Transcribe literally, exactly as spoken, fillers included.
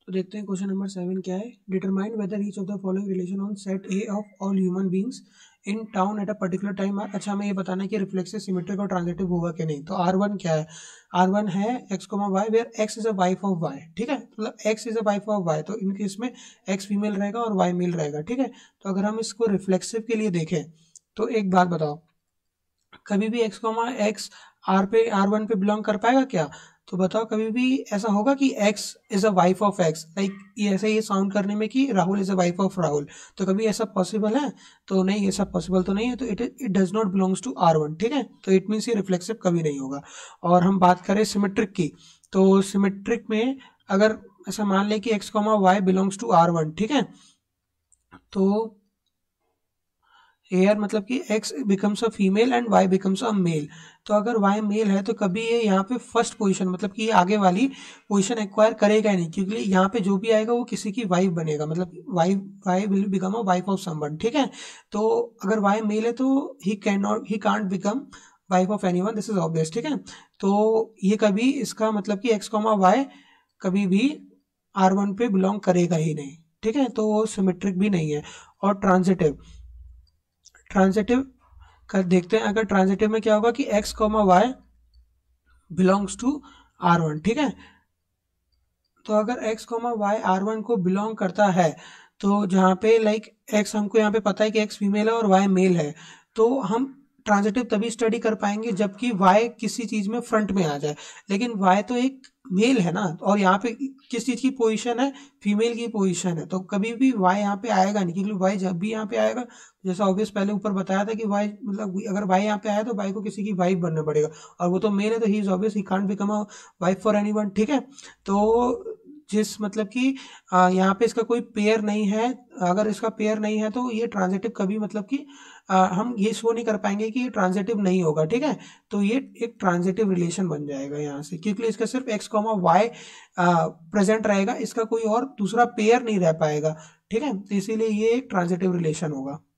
तो देखते हैं क्वेश्चन नंबर सेवन क्या है। Determine whether each of the following relation on set A of all human beings in town at a particular time are. अच्छा, हमें ये बताना है कि रिफ्लेक्सिव, सिमेट्रिक और ट्रांजिटिव होगा कि नहीं। तो आर वन क्या है? आर वन है X comma Y where X is a wife of Y. ठीक है, मतलब X is a wife of Y, तो इन केस में एक्स फीमेल रहेगा और वाई मेल रहेगा। ठीक है, तो अगर हम इसको रिफ्लेक्सिव के लिए देखें तो एक बात बताओ, कभी भी एक्स कोमा एक्स आर पे आर वन पे बिलोंग कर पाएगा क्या? तो बताओ, कभी भी ऐसा होगा कि x is a wife of x, like ये ऐसे ये साउंड करने में कि Rahul is a wife of Rahul, तो कभी ऐसा पॉसिबल है? तो नहीं, ऐसा पॉसिबल तो नहीं है, तो it it does not belongs to R one. ठीक है, तो इट मीन्स ये रिफ्लेक्सिव कभी नहीं होगा। और हम बात करें सिमेट्रिक की, तो सिमेट्रिक में अगर ऐसा मान लें कि x comma Y belongs to R one, ठीक है, तो एयर मतलब कि x becomes a female and y becomes a male. तो अगर y मेल है तो कभी ये यहाँ पे फर्स्ट पोजीशन, मतलब कि ये आगे वाली पोजीशन एक्वायर करेगा ही नहीं, क्योंकि यहाँ पे जो भी आएगा वो किसी की वाइफ बनेगा, मतलब y y will become a wife of someone. ठीक है, तो अगर y मेल है तो he can not he can't become wife of anyone, this is obvious. ठीक है, तो ये कभी इसका मतलब कि x कॉमा वाई कभी भी आर वन पे बिलोंग करेगा ही नहीं। ठीक है, तो वो सिमेट्रिक भी नहीं है। और ट्रांजिटिव, ट्रांजिटिव कर देखते हैं। अगर ट्रांजिटिव में क्या होगा कि x comma Y belongs to R one. ठीक है, तो अगर x comma Y R one को बिलोंग करता है, तो जहाँ पे लाइक x हमको यहाँ पे पता है कि x फीमेल है और y मेल है, तो हम ट्रांजिटिव तभी स्टडी कर पाएंगे जबकि y किसी चीज में फ्रंट में आ जाए। लेकिन y तो एक मेल है ना, और यहाँ पे किस चीज की पोजीशन है? फीमेल की पोजीशन है, तो कभी भी y यहाँ पे आएगा नहीं, क्योंकि y जब भी यहाँ पे आएगा, जैसा ऑब्वियस पहले ऊपर बताया था कि y मतलब अगर y यहाँ पे आया तो y को किसी की वाइफ बनना पड़ेगा, और वो तो मेल है, तो he is obvious he can't become a wife for anyone. ठीक है, तो जिस मतलब कि आ, यहाँ पे इसका कोई पेयर नहीं है, अगर इसका पेयर नहीं है तो ये ट्रांजिटिव कभी मतलब कि आ, हम ये शो नहीं कर पाएंगे कि ये ट्रांजिटिव नहीं होगा। ठीक है, तो ये एक ट्रांजिटिव रिलेशन बन जाएगा यहाँ से, क्योंकि इसका सिर्फ एक्स कॉमा वाई प्रेजेंट रहेगा, इसका कोई और दूसरा पेयर नहीं रह पाएगा। ठीक है, तो इसीलिए ये एक ट्रांजिटिव रिलेशन होगा।